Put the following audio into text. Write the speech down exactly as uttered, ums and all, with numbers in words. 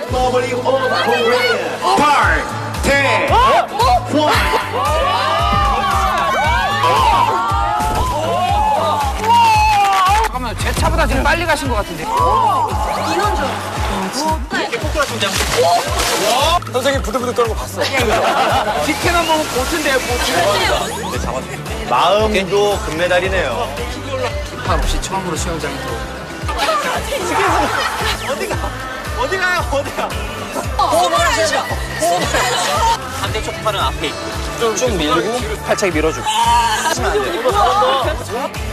Republic of Korea. Park Tae-hwan. 잠깐만, 제 차보다 지금 빨리 가신 것 같은데. 인원 줄. 선생님 부들부들 떨고 봤어. 디켓 한 번 보트인데요, 보트. 마음도 금메달이네요. 판 없이 처음으로 수영장에 들어오고. 어디가? 어디가요? 어디가? 호흡하시오. 반대쪽 팔은 앞에 있고. 쭉 밀고 팔차기 밀어주고. 하시면 안 돼요.